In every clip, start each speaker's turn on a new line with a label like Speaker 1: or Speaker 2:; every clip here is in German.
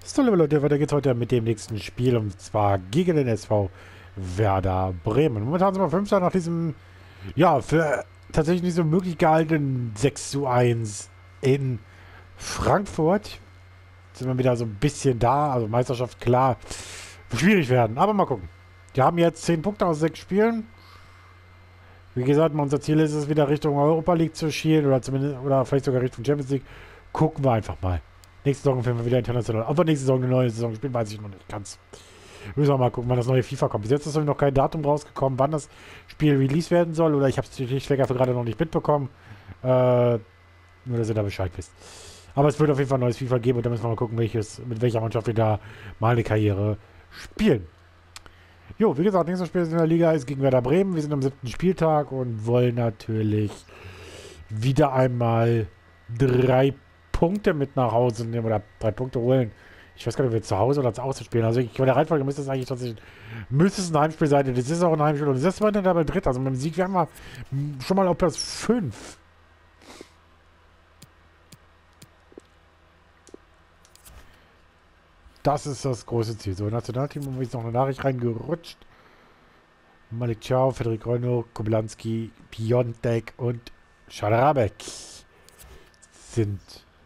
Speaker 1: So, liebe Leute, weiter geht's heute mit dem nächsten Spiel und zwar gegen den SV Werder Bremen. Momentan sind wir Fünfter nach diesem, ja, für tatsächlich nicht so möglich gehaltenen 6:1 in Frankfurt. Jetzt sind wir wieder so ein bisschen da, also Meisterschaft klar, wird schwierig werden, aber mal gucken. Wir haben jetzt 10 Punkte aus 6 Spielen. Wie gesagt, unser Ziel ist es wieder Richtung Europa League zu schielen oder zumindest, oder vielleicht sogar Richtung Champions League. Gucken wir einfach mal. Nächste Saison finden wir wieder international. Ob wir nächste Saison eine neue Saison spielen, weiß ich noch nicht ganz. Müssen wir mal gucken, wann das neue FIFA kommt. Bis jetzt ist noch kein Datum rausgekommen, wann das Spiel released werden soll. Oder ich habe es schlichtweg einfach gerade noch nicht mitbekommen. Nur, dass ihr da Bescheid wisst. Aber es wird auf jeden Fall ein neues FIFA geben und da müssen wir mal gucken, mit welcher Mannschaft wir da mal eine Karriere spielen. Jo, wie gesagt, nächstes Spiel in der Liga ist gegen Werder Bremen. Wir sind am 7. Spieltag und wollen natürlich wieder einmal 3 Punkte mit nach Hause nehmen oder 3 Punkte holen. Ich weiß gar nicht, ob wir zu Hause oder zu Hause spielen. Also bei der Reihenfolge müsste es eigentlich tatsächlich ein Heimspiel sein. Das ist auch ein Heimspiel und das ist mal dann dabei dritt. Also mit dem Sieg wären wir schon mal auf Platz 5. Das ist das große Ziel. So, Nationalteam, und ist noch eine Nachricht reingerutscht. Malik Ciao, Frederik Reino, Koblanski, Piontek und Schadrabek sind.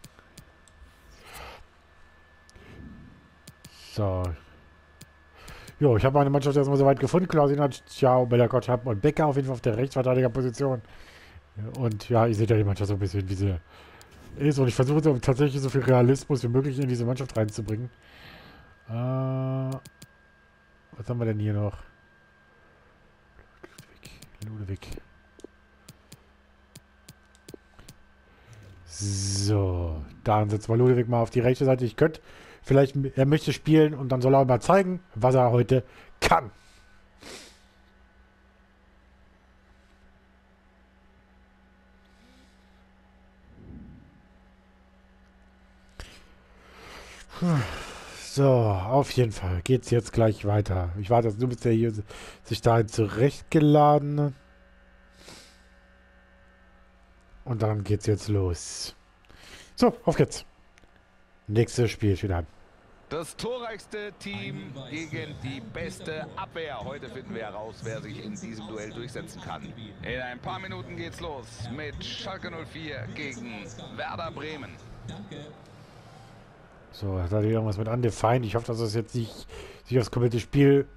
Speaker 1: So. Jo, ich habe meine Mannschaft erstmal soweit gefunden. Klausinat, Ciao, Bellakot, Hab und Becker auf jeden Fall auf der Rechtsverteidigerposition. Und ja, ihr seht ja die Mannschaft so ein bisschen, wie sie ist. Und ich versuche so tatsächlich so viel Realismus wie möglich in diese Mannschaft reinzubringen. Was haben wir denn hier noch? Ludwig. So, dann setzen wir Ludwig mal auf die rechte Seite. Ich könnte vielleicht, er möchte spielen und dann soll er mal zeigen, was er heute kann. So, auf jeden Fall geht's jetzt gleich weiter. Ich warte, du bist ja hier sich dahin zurechtgeladen. Und dann geht's jetzt los. So, auf geht's. Nächstes Spiel steht an.
Speaker 2: Das torreichste Team gegen die beste Abwehr. Heute finden wir heraus, wer sich in diesem Duell durchsetzen kann. In ein paar Minuten geht's los mit Schalke 04 gegen Werder Bremen.
Speaker 1: So, hat er irgendwas mit Undefined. Ich hoffe, dass es jetzt nicht sich aufs komplette Spiel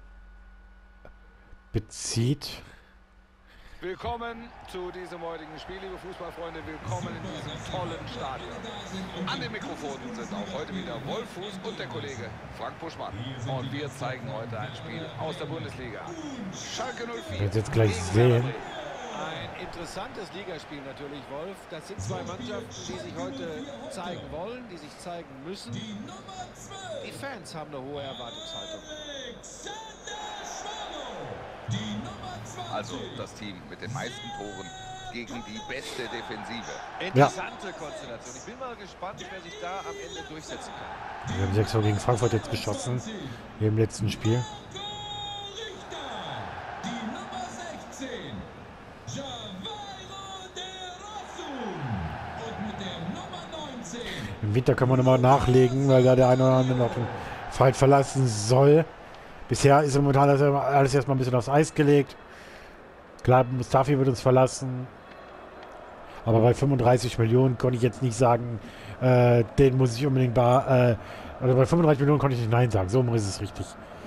Speaker 1: bezieht.
Speaker 2: Willkommen zu diesem heutigen Spiel, liebe Fußballfreunde. Willkommen in diesem tollen Stadion. An den Mikrofonen sind auch heute wieder Wolf Fuß und der Kollege Frank Buschmann. Und wir zeigen heute ein Spiel aus der Bundesliga. Schalke 04.
Speaker 1: Ich werde jetzt gleich sehen.
Speaker 3: Ein interessantes Ligaspiel natürlich, Wolf. Das sind zwei Mannschaften, die sich heute zeigen wollen, die sich zeigen müssen. Die Fans haben eine hohe Erwartungshaltung.
Speaker 2: Also das Team mit den meisten Toren gegen die beste Defensive.
Speaker 3: Interessante Konstellation. Ich bin mal gespannt, wer sich da am Ende durchsetzen kann.
Speaker 1: Wir haben 6 gegen Frankfurt jetzt geschossen. Wie im letzten Spiel. Im Winter kann man nochmal nachlegen, weil da der eine oder andere noch den Verein verlassen soll. Bisher ist momentan alles erstmal ein bisschen aufs Eis gelegt. Klar, Mustafi wird uns verlassen. Aber bei 35 Millionen konnte ich jetzt nicht sagen, den muss ich unbedingt also bei 35 Millionen konnte ich nicht Nein sagen. So ist es richtig.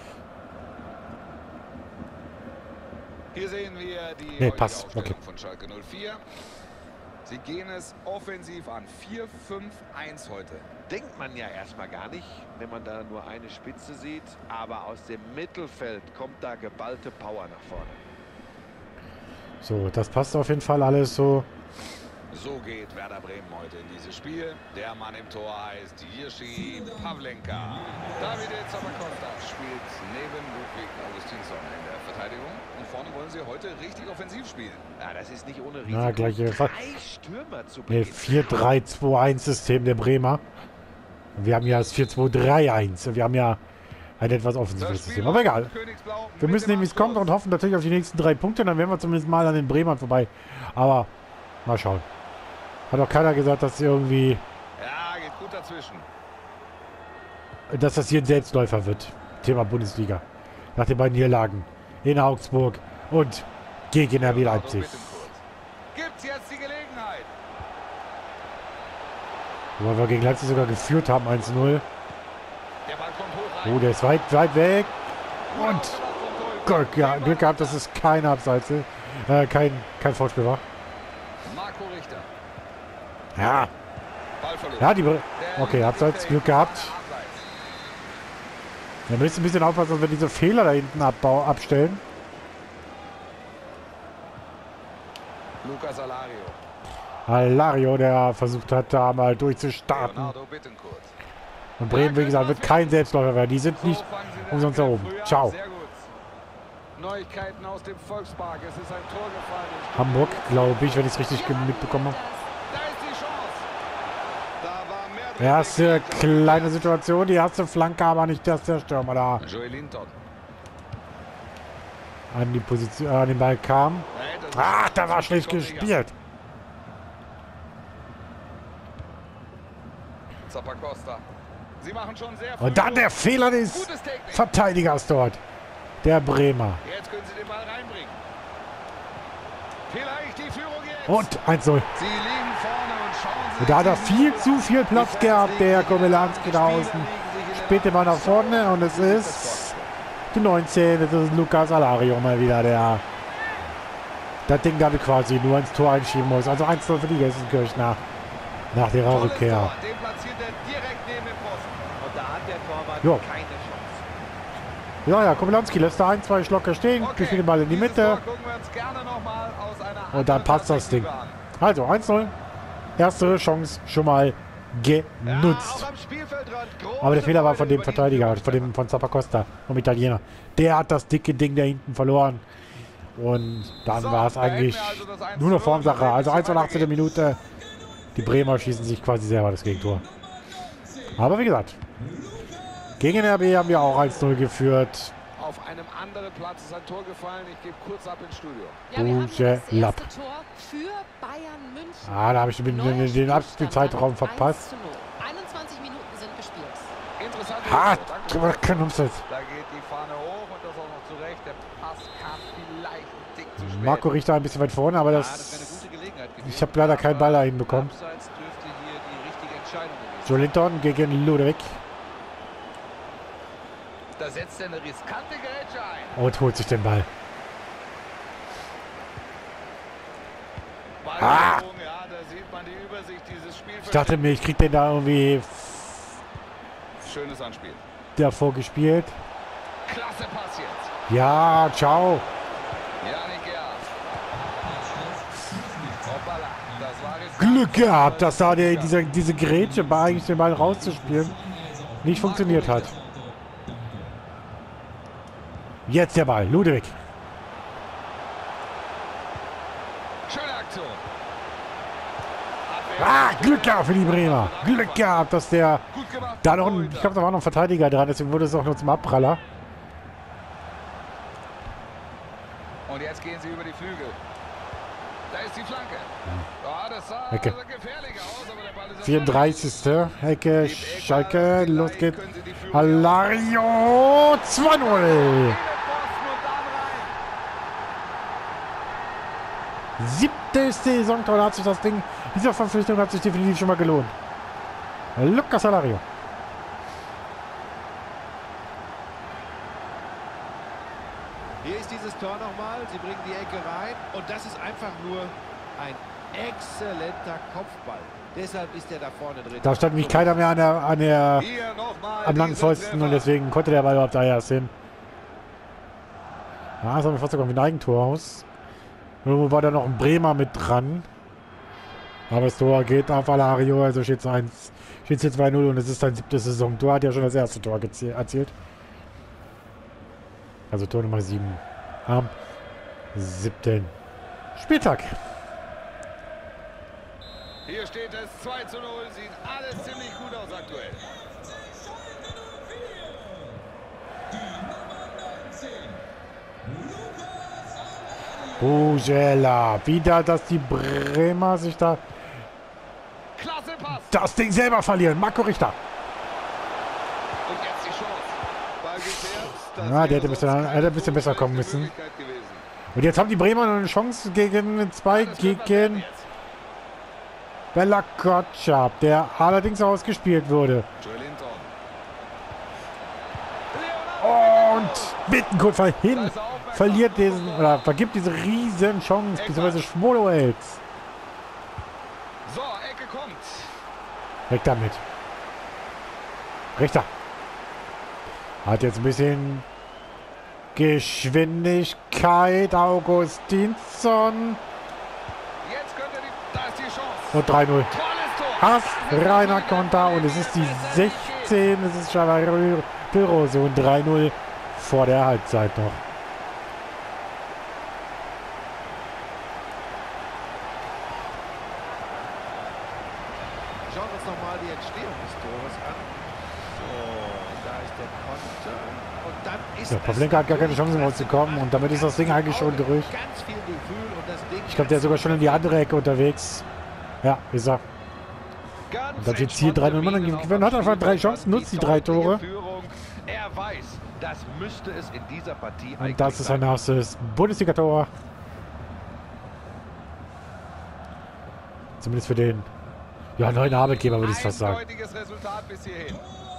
Speaker 2: Hier sehen wir die
Speaker 1: Nee,
Speaker 2: heutige
Speaker 1: passt.
Speaker 2: Aufstellung
Speaker 1: Okay.
Speaker 2: von Schalke 04. Sie gehen es offensiv an. 4-5-1 heute.
Speaker 3: Denkt man ja erstmal gar nicht, wenn man da nur eine Spitze sieht. Aber aus dem Mittelfeld kommt da geballte Power nach vorne.
Speaker 1: So, das passt auf jeden Fall alles so.
Speaker 2: So geht Werder Bremen heute in dieses Spiel. Der Mann im Tor heißt Jiří Pavlenka. Davide Zappacosta spielt neben Ludwig Augustinsson in der Verteidigung. Und vorne wollen sie heute richtig offensiv spielen.
Speaker 3: Ja, das ist nicht ohne Risiko.
Speaker 1: Na, gleiche Fall.
Speaker 3: 3 Stürmer zu
Speaker 1: Ne,
Speaker 3: Beginn.
Speaker 1: 4-3-2-1-System der Bremer. Und wir haben ja das 4-2-3-1. Wir haben ja ein etwas offensives System. Aber egal. Wir müssen nehmen, wie es kommt und hoffen natürlich auf die nächsten 3 Punkte. Dann wären wir zumindest mal an den Bremern vorbei. Aber mal schauen. Hat auch keiner gesagt, dass irgendwie
Speaker 2: Ja, geht gut dazwischen.
Speaker 1: dass das hier ein Selbstläufer wird. Thema Bundesliga. Nach den beiden Niederlagen in Augsburg und gegen RB Leipzig.
Speaker 2: Gibt's jetzt die Gelegenheit?
Speaker 1: Weil wir gegen Leipzig sogar geführt haben, 1-0.
Speaker 2: Der Ball kommt hoch rein.
Speaker 1: Oh, der ist weit weg. Und Glück, ja, Glück gehabt, dass es keine Abseits, kein Foulspiel war.
Speaker 2: Marco Richter.
Speaker 1: Ja,
Speaker 2: Ball verloren.
Speaker 1: ja, okay, Abseits, Glück gehabt. Wir müssen ein bisschen aufpassen, dass wir diese Fehler da hinten abstellen.
Speaker 2: Lucas Alario.
Speaker 1: Alario, der versucht hat, da mal durchzustarten.
Speaker 2: Leonardo Bittencourt.
Speaker 1: Und Bremen, wie gesagt, wird kein Selbstläufer werden. Die sind nicht umsonst da oben. Ciao.
Speaker 2: Sehr gut. Neuigkeiten aus dem Volkspark. Es ist ein Tor gefallen.
Speaker 1: Hamburg, glaube ich, wenn ich es richtig mitbekommen habe.
Speaker 2: Da ist die Chance. Da war mehr
Speaker 1: Erste kleine Situation, die erste Flanke, aber nicht der Stürmer da
Speaker 2: Joey Linton.
Speaker 1: an die Position, an den Ball kam. Ah, da war schlecht gespielt.
Speaker 2: Zappacosta. Sie machen schon sehr
Speaker 1: Und dann der Fehler des Verteidigers dort. Der Bremer.
Speaker 2: Jetzt können sie den Ball reinbringen. Vielleicht die Führung jetzt.
Speaker 1: Und 1-0.
Speaker 2: Sie liegen vorne und schauen sich.
Speaker 1: Und da hat er viel zu viel Platz gehabt, der Komelanski da außen. Später mal nach vorne und es ist die 19. Das ist Lucas Alario mal wieder, der das Ding damit quasi nur ins Tor einschieben muss. Also 1-0 für die Gelsenkirchen nach der Rückkehr.
Speaker 2: Den platziert er direkt neben dem Posten.
Speaker 3: Und da hat der Torwart
Speaker 1: Jo.
Speaker 3: keine Chance.
Speaker 1: Ja, Komelanski lässt da 1-2 Schlocker stehen,
Speaker 2: Okay,
Speaker 1: spielt den Ball in die
Speaker 2: dieses
Speaker 1: Mitte
Speaker 2: Tor gucken wir uns gerne noch mal aus einer
Speaker 1: und dann
Speaker 2: anderen
Speaker 1: passt das Ding.
Speaker 2: Perspektive an.
Speaker 1: Also 1-0. Erste Chance schon mal genutzt.
Speaker 2: Auch am Spielfeldrand große
Speaker 1: Aber der Fehler war von
Speaker 2: Freude
Speaker 1: dem
Speaker 2: über die
Speaker 1: Verteidiger,
Speaker 2: Führung.
Speaker 1: von Zappacosta, vom Italiener. Der hat das dicke Ding da hinten verloren. Und dann
Speaker 2: So,
Speaker 1: war es
Speaker 2: da hätten
Speaker 1: eigentlich
Speaker 2: wir also das 1-0
Speaker 1: nur eine Formsache. Also
Speaker 2: und
Speaker 1: 1:18 Minute. Die Bremer schießen sich quasi selber das Gegentor. Aber wie gesagt, gegen RB haben wir auch 1-0 geführt.
Speaker 2: Auf einem anderen Platz ist ein Tor gefallen. Ich gebe kurz ab ins Studio.
Speaker 4: Ja, wir haben
Speaker 1: Buche
Speaker 4: das erste
Speaker 1: Lapp.
Speaker 4: Tor für Bayern München.
Speaker 1: Ah, da habe ich den Abspielzeitraum verpasst.
Speaker 4: 1:0. 21 Minuten sind gespielt.
Speaker 2: Interessant.
Speaker 1: Ah,
Speaker 2: Danke.
Speaker 1: kein Umsatz.
Speaker 2: Da geht die Fahne hoch und das auch noch zurecht. Der Pass kam vielleicht ein Tick zu spät.
Speaker 1: Marco Richter ein bisschen weit vorne, aber
Speaker 3: Ja, das wäre eine
Speaker 1: das,
Speaker 3: gute Gelegenheit gewesen.
Speaker 1: ich habe leider keinen Ball dahin bekommen.
Speaker 3: Abseits dürfte hier die richtige Entscheidung gewesen sein.
Speaker 1: Joe Linton gegen Ludwig
Speaker 2: Da setzt er eine riskante Grätsche ein.
Speaker 1: und holt sich den Ball.
Speaker 2: Ball
Speaker 1: Ah!
Speaker 2: geflogen, ja, da sieht man die Übersicht dieses Spiels.
Speaker 1: Ich dachte mir, ich krieg den da irgendwie
Speaker 2: Schönes Anspiel.
Speaker 1: davor gespielt.
Speaker 2: Klasse Pass jetzt.
Speaker 1: Ja, ciao.
Speaker 2: Janik Gerhardt. Hoppala, das war riskant.
Speaker 1: Glück gehabt, dass da diese Grätsche war, eigentlich den Ball rauszuspielen, nicht funktioniert hat. Jetzt der Ball, Ludwig.
Speaker 2: Schöne Aktion.
Speaker 1: Ah, Glück gehabt für die Bremer. Glück gehabt, dass der
Speaker 2: Gut gemacht.
Speaker 1: da noch, ich glaube, da war noch ein Verteidiger dran, deswegen wurde es auch nur zum Abpraller.
Speaker 2: Und jetzt gehen sie über die Flügel. Da ist die Flanke. Ja, das sah
Speaker 1: Ecke.
Speaker 2: also gefährlich aus, aber der Ball ist
Speaker 1: 34. Ecke, Schalke, los geht's. Alario, 2-0. Siebtes Saisontor, da hat sich das Ding, diese Verpflichtung hat sich definitiv schon mal gelohnt. Lucas Alario.
Speaker 3: Hier ist dieses Tor nochmal. Sie bringen die Ecke rein. Und das ist einfach nur ein exzellenter Kopfball. Deshalb ist er da vorne drin.
Speaker 1: Da stand nämlich keiner mehr am langen Pfosten und deswegen konnte der Ball überhaupt da erst hin. Ja, das haben wir fast sogar ein Eigentor aus. Irgendwo war da noch ein Bremer mit dran. Aber das Tor geht auf Alario, also steht es hier 2-0 und es ist sein 7. Saisontor. Hat ja schon das erste Tor erzielt. Also Tor Nummer 7 am 7. Spieltag.
Speaker 2: Hier steht es 2:0. Sieht alles ziemlich gut aus aktuell.
Speaker 1: Bugela. Wieder, dass die Bremer sich da
Speaker 2: Klasse Pass.
Speaker 1: das Ding selber verlieren. Marco Richter.
Speaker 2: Und Ball gefährt. Das
Speaker 1: Ja, der
Speaker 2: wäre
Speaker 1: hätte
Speaker 2: sonst keine
Speaker 1: ein bisschen besser kommen müssen.
Speaker 2: Möglichkeit gewesen.
Speaker 1: Und jetzt haben die Bremer noch eine Chance gegen 2
Speaker 2: Das wird was werden
Speaker 1: gegen
Speaker 2: jetzt.
Speaker 1: Bella Kotschap, der allerdings ausgespielt wurde.
Speaker 2: Joelinton.
Speaker 1: Und Bittencourt verliert diesen, oder vergibt diese riesen Chance, beziehungsweise Schmolowels.
Speaker 2: So, Ecke kommt.
Speaker 1: Weg damit. Richter. Hat jetzt ein bisschen Geschwindigkeit. Augustinsson.
Speaker 2: Jetzt könnte da ist die Chance.
Speaker 1: Und 3-0.
Speaker 2: Tolles Tor.
Speaker 1: Hass, reiner Konter. Und es ist die 16. Es ist Chavarose und 3-0 vor der Halbzeit noch.
Speaker 3: Schauen wir uns nochmal die Entstehung des Tores an. So, da ist der Konter. Und dann ist
Speaker 1: Ja, Pavlenka hat gar keine Chance mehr zu kommen. Und damit ist das Ding eigentlich schon durch.
Speaker 3: Ganz viel Gefühl und das Ding.
Speaker 1: Ich glaube, der ist sogar schon in die andere Ecke unterwegs. Ja, ist er.
Speaker 2: Ganz
Speaker 1: Und dann steht hier 3-0. Man hat einfach 3 Chancen, nutzt die 3 Tore.
Speaker 2: Er weiß, das müsste es in dieser Partie
Speaker 1: Und das ist ein erstes Bundesliga-Tor. Zumindest für den neuen Arbeitgeber, würde ich fast sagen.
Speaker 2: Eindeutiges Resultat bis hierhin.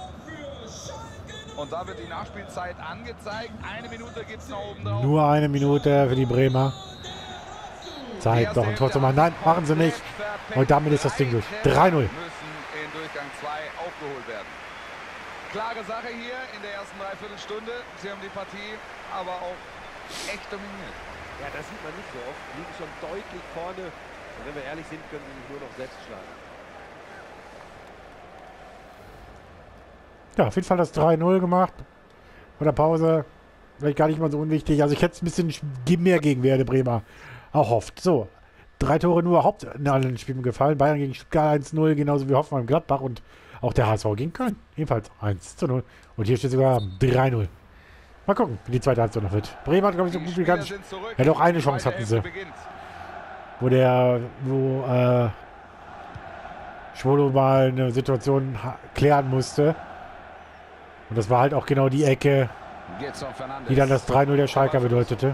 Speaker 2: Und da wird die Nachspielzeit angezeigt. 1 Minute gibt es noch oben drauf.
Speaker 1: Nur 1 Minute für die Bremer. Zeit, doch ein Tor zu machen. Nein, machen sie nicht. Und damit ist das Ding durch. 3-0.
Speaker 2: Müssen in Durchgang 2 aufgeholt werden. Klare Sache hier in der ersten Dreiviertelstunde. Sie haben die Partie aber auch echt dominiert.
Speaker 3: Ja, das sieht man nicht so oft. Liegen schon deutlich vorne. Und wenn wir ehrlich sind, können sie sich nur noch selbst schlagen.
Speaker 1: Ja, auf jeden Fall das 3-0 gemacht. Vor der Pause. Vielleicht gar nicht mal so unwichtig. Also ich hätte es ein bisschen mehr gegen Werder Bremer auch hofft. So, 3 Tore nur überhaupt in allen Spielen gefallen. Bayern gegen Stuttgart 1-0, genauso wie Hoffenheim Gladbach und auch der HSV gegen Köln. Ebenfalls 1-0. Und hier steht sogar 3-0. Mal gucken, wie die zweite Halbzeit noch wird. Bremen hat, glaube ich, so gut wie ganz. Ja, doch eine Chance hatten sie. Wo Schwolo mal eine Situation klären musste. Und das war halt auch genau die Ecke, die dann das 3-0 der Schalker bedeutete.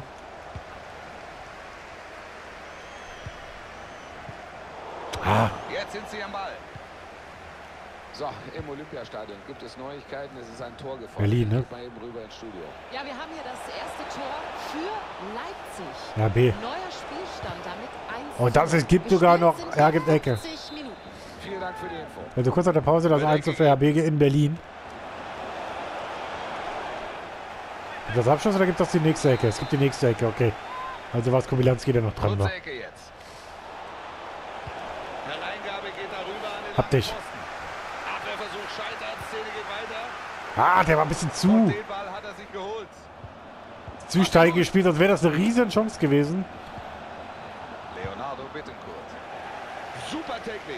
Speaker 2: Jetzt sind sie am Ball. So, im Olympiastadion gibt es Neuigkeiten. Es ist ein Tor gefallen.
Speaker 1: Berlin, ne?
Speaker 2: Geht mal eben rüber ins Studio.
Speaker 4: Ja, wir haben hier das erste Tor für Leipzig.
Speaker 1: Ja, B.
Speaker 4: Neuer Spielstand damit 1.
Speaker 1: Und das gibt sogar noch, gibt Ecke.
Speaker 4: 50 Minuten.
Speaker 2: Vielen Dank für die Info.
Speaker 1: Also kurz nach der Pause das 1 für RB in Berlin. Gibt das Abschluss oder gibt es die nächste Ecke? Es gibt die nächste Ecke, okay. Also was Kobylanski, der noch dran war.
Speaker 2: Kurze Ecke jetzt. Hereingabe geht darüber an den
Speaker 1: Hab dich.
Speaker 2: Pfosten. Abwehrversuch scheitert, Szene geht weiter.
Speaker 1: Ah, der war ein bisschen
Speaker 2: Und
Speaker 1: zu
Speaker 2: den Ball hat er sich geholt.
Speaker 1: steil gespielt, sonst wäre das eine riesen Chance gewesen.
Speaker 2: Leonardo Bittencourt. Super Technik.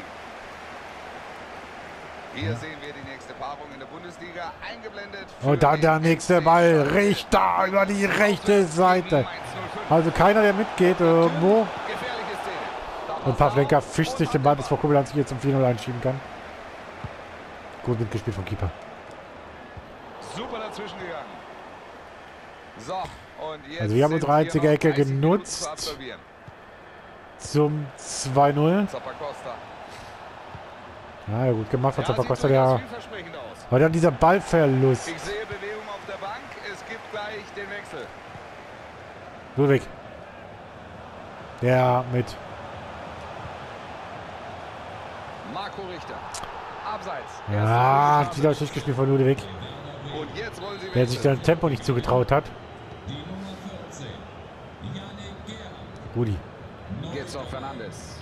Speaker 2: Hier sehen wir die nächste Paarung in der Bundesliga eingeblendet.
Speaker 1: Und dann der nächste Ball. Richter über die rechte Seite. Also keiner, der mitgeht irgendwo.
Speaker 2: Gefährliche Szene.
Speaker 1: Und Pavlenka fischt sich den Ball, bevor Kobylanski jetzt zum 4-0 einschieben kann. Gut mitgespielt vom Keeper.
Speaker 2: Super dazwischen gegangen. So, und jetzt
Speaker 1: Also wir haben
Speaker 2: sind
Speaker 1: unsere einzige
Speaker 2: hier noch
Speaker 1: Ecke
Speaker 2: 30 Minuten
Speaker 1: genutzt.
Speaker 2: zu absolvieren.
Speaker 1: Zum 2-0.
Speaker 2: Zappacosta.
Speaker 1: Ja, gut gemacht von
Speaker 2: Ja,
Speaker 1: Zappacosta,
Speaker 2: sieht
Speaker 1: der.
Speaker 2: durchaus vielversprechend aus.
Speaker 1: Aber dann dieser Ballverlust.
Speaker 2: Ich sehe Bewegung auf der Bank. Es gibt gleich den Wechsel.
Speaker 1: Ludwig. Der mit.
Speaker 2: Marco Richter. Abseits.
Speaker 1: Ja, die hat schlecht gespielt von Ludwig.
Speaker 2: Und jetzt wollen sie
Speaker 1: Der sich
Speaker 2: wechseln.
Speaker 1: sein Tempo nicht zugetraut hat. Rudi.
Speaker 2: Getson Fernandes.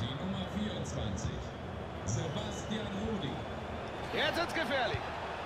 Speaker 2: Jetzt wird's gefährlich.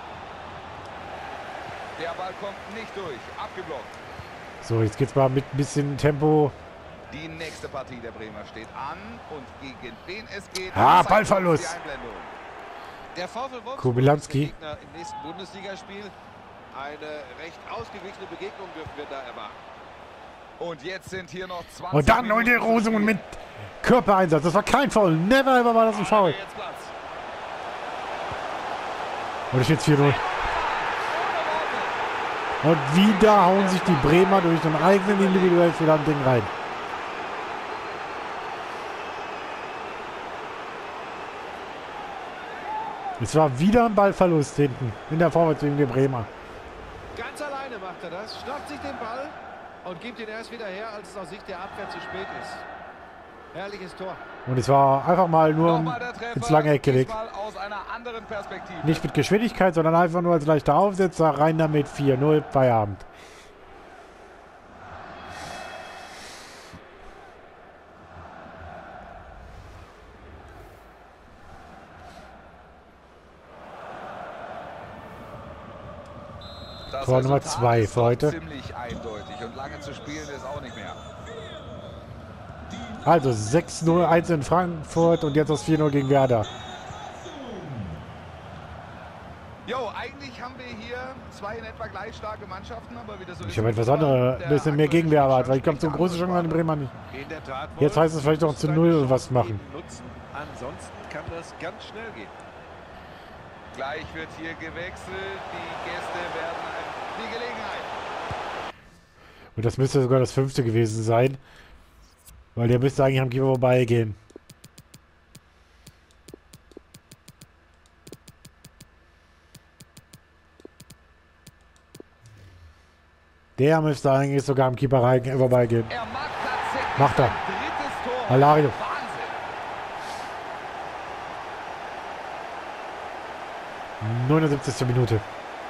Speaker 2: Der Ball kommt nicht durch. Abgeblockt.
Speaker 1: So, jetzt geht's mal mit ein bisschen Tempo.
Speaker 2: Die nächste Partie der Bremer steht an. Und gegen wen es geht.
Speaker 1: Ah,
Speaker 2: zeigt
Speaker 1: Ballverlust.
Speaker 2: uns die Einblendung.
Speaker 3: Der VfL Wolfsburg
Speaker 1: Kobylanski.
Speaker 3: ist der Gegner im nächsten Bundesligaspiel. Eine recht ausgeglichene Begegnung dürfen wir da erwarten.
Speaker 2: Und jetzt sind hier noch 20
Speaker 1: Und dann holt der
Speaker 2: Minuten zu
Speaker 1: Rosung mit
Speaker 2: spielen.
Speaker 1: Körpereinsatz. Das war kein Foul. Never ever war das ein Foul.
Speaker 2: Jetzt Platz.
Speaker 1: Und es steht 4-0. Und wieder hauen sich die Bremer durch einen eigenen individuellen Fehler ein Ding rein. Es war wieder ein Ballverlust hinten in der Vorwärtsbewegung der Bremer.
Speaker 3: Ganz alleine macht er das, schnappt sich den Ball und gibt ihn erst wieder her, als es aus Sicht der Abwehr zu spät ist. Herrliches Tor.
Speaker 1: Und es war einfach mal nur
Speaker 2: Nochmal der Treffer,
Speaker 1: ins lange Eck gelegt.
Speaker 2: diesmal aus einer anderen Perspektive.
Speaker 1: Nicht mit Geschwindigkeit, sondern einfach nur als leichter Aufsetzer. Rein damit 4-0, Feierabend.
Speaker 2: Das
Speaker 1: Tor Nummer
Speaker 2: Resultat
Speaker 1: 2
Speaker 2: ist
Speaker 1: für heute.
Speaker 2: ziemlich eindeutig und lange zu spielen ist auch nicht mehr.
Speaker 1: Also 6-0-1 in Frankfurt und jetzt das 4-0 gegen Werder.
Speaker 2: Jo, eigentlich haben wir hier zwei in etwa gleich starke Mannschaften, aber wie das so ist.
Speaker 1: Ich habe etwas andere, ein bisschen mehr Gegenwehr erwartet, weil ich glaube, so große Chancen an den Bremer nicht.
Speaker 3: In der Tat,
Speaker 1: Jetzt heißt es vielleicht auch zu 0 was machen.
Speaker 3: Nutzen. Ansonsten kann das ganz schnell gehen.
Speaker 2: Gleich wird hier gewechselt. Die Gäste werden die Gelegenheit.
Speaker 1: Und das müsste sogar das 5. gewesen sein. Weil der müsste eigentlich am Keeper vorbeigehen. Der müsste eigentlich sogar am Keeper vorbeigehen.
Speaker 2: Er macht tatsächlich
Speaker 1: Macht er.
Speaker 2: sein drittes Tor.
Speaker 1: Alario.
Speaker 2: Wahnsinn.
Speaker 1: 79. Minute.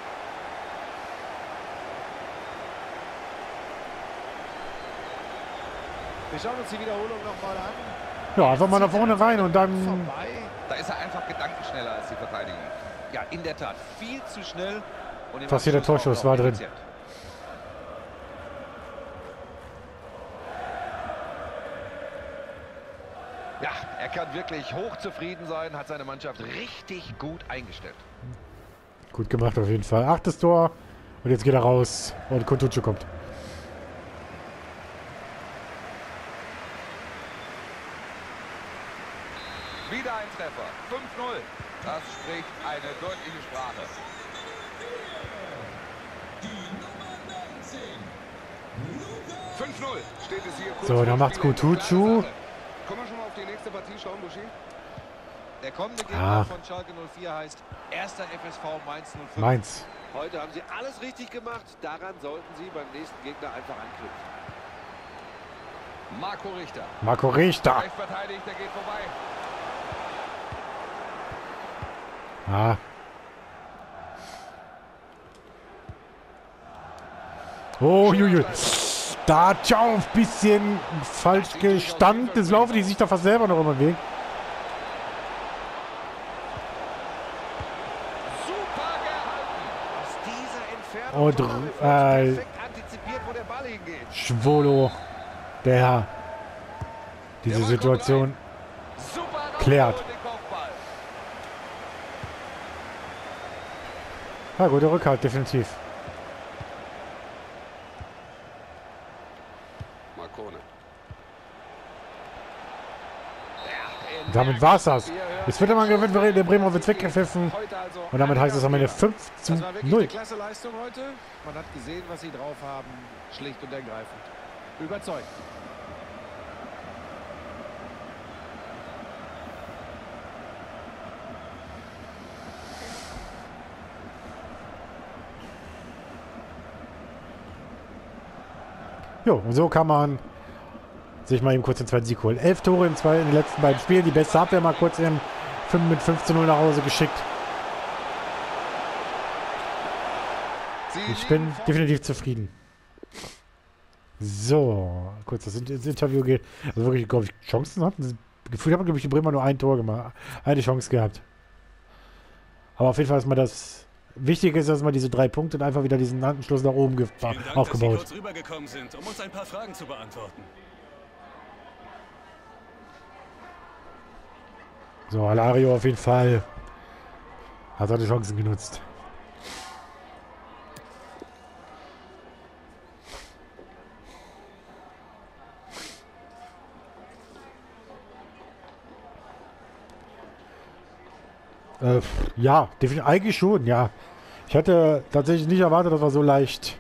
Speaker 3: Wir schauen uns die Wiederholung nochmal an.
Speaker 1: Ja, einfach mal nach vorne rein und dann...
Speaker 3: Vorbei.
Speaker 2: Da ist er einfach gedankenschneller als die Verteidigung.
Speaker 3: Ja, in der Tat viel zu schnell. Und im
Speaker 1: Fast jeder
Speaker 3: Abschluss auch
Speaker 1: Torschuss
Speaker 3: noch
Speaker 1: war drin.
Speaker 3: effizient. Ja, er kann wirklich hochzufrieden sein, hat seine Mannschaft richtig gut eingestellt.
Speaker 1: Gut gemacht auf jeden Fall. 8. Tor. Und jetzt geht er raus. Und Kuntucu kommt.
Speaker 2: Wieder ein Treffer. 5-0. Das spricht eine deutliche Sprache. Steht es hier kurz
Speaker 1: So,
Speaker 2: vor
Speaker 1: dann macht's
Speaker 2: Spiel.
Speaker 1: Kuntucu.
Speaker 2: Können wir schon mal auf die nächste Partie schauen, Buschi?
Speaker 3: Der kommende Gegner
Speaker 1: Ah.
Speaker 3: von Schalke 04 heißt 1. FSV Mainz 05.
Speaker 1: Mainz.
Speaker 3: Heute haben sie alles richtig gemacht. Daran sollten sie beim nächsten Gegner einfach anknüpfen.
Speaker 2: Marco Richter.
Speaker 1: Marco Richter.
Speaker 2: Recht verteidigt, der geht vorbei.
Speaker 1: Ah. Oh, Juju. Da hat Ciao ein bisschen falsch gestanden. Das laufen die sich da fast selber noch immer im Weg.
Speaker 2: Super gehalten.
Speaker 3: Aus dieser Entfernung
Speaker 1: Und
Speaker 3: perfekt antizipiert, wo der Ball hingeht.
Speaker 1: Schwolo, der diese Situation
Speaker 2: Super
Speaker 1: klärt.
Speaker 2: rausgeholt, den Kopfball.
Speaker 1: Ja, guter Rückhalt, definitiv.
Speaker 2: Marcone.
Speaker 1: Damit war's das. Jetzt wird immer gewinnt, der Bremer wird weggepfiffen. Und damit heißt es am Ende 5 zu
Speaker 3: Das war wirklich
Speaker 1: 0.
Speaker 3: eine klasse Leistung heute. Man hat gesehen, was sie drauf haben. Schlicht und ergreifend. Überzeugt.
Speaker 1: Jo, und so kann man sich mal eben kurz den zweiten Sieg holen. 11 Tore in den letzten beiden Spielen. Die beste Abwehr mal kurz mit 15-0 nach Hause geschickt. Ich bin definitiv zufrieden. So, kurz das Interview geht. Also wirklich, glaube ich, Chancen hatten. Gefühlt haben, glaube ich, die Bremer nur ein Tor gemacht. Eine Chance gehabt. Aber auf jeden Fall ist mal das Wichtige ist, dass man diese 3 Punkte und einfach wieder diesen Anschluss nach oben
Speaker 5: Vielen Dank,
Speaker 1: aufgebaut.
Speaker 5: dass Sie kurz rübergekommen sind, um uns ein paar Fragen zu beantworten.
Speaker 1: So, Alario auf jeden Fall hat seine Chancen genutzt. Ja, eigentlich schon, ja. Ich hätte tatsächlich nicht erwartet, dass wir so leicht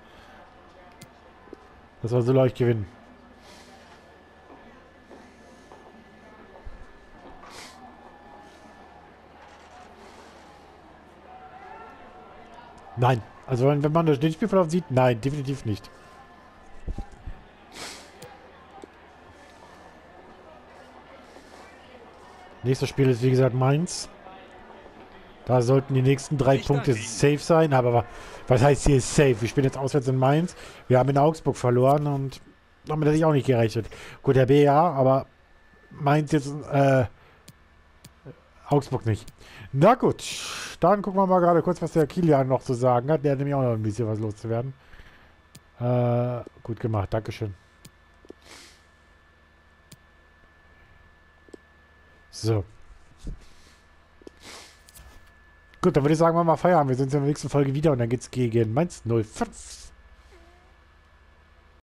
Speaker 1: gewinnen. Nein. Also wenn man den Spielverlauf sieht, nein, definitiv nicht. Nächstes Spiel ist wie gesagt Mainz. Da sollten die nächsten 3 Punkte safe sein. Aber was heißt hier safe? Wir spielen jetzt auswärts in Mainz. Wir haben in Augsburg verloren und damit hätte ich auch nicht gerechnet. Gut, der B ja, aber Mainz jetzt Augsburg nicht. Na gut, dann gucken wir mal gerade kurz, was der Kilian noch zu sagen hat. Der hat nämlich auch noch ein bisschen was loszuwerden. Gut gemacht, Dankeschön. So. Gut, dann würde ich sagen, wir mal Feierabend. Wir sehen uns in der nächsten Folge wieder und dann geht's gegen Mainz 05.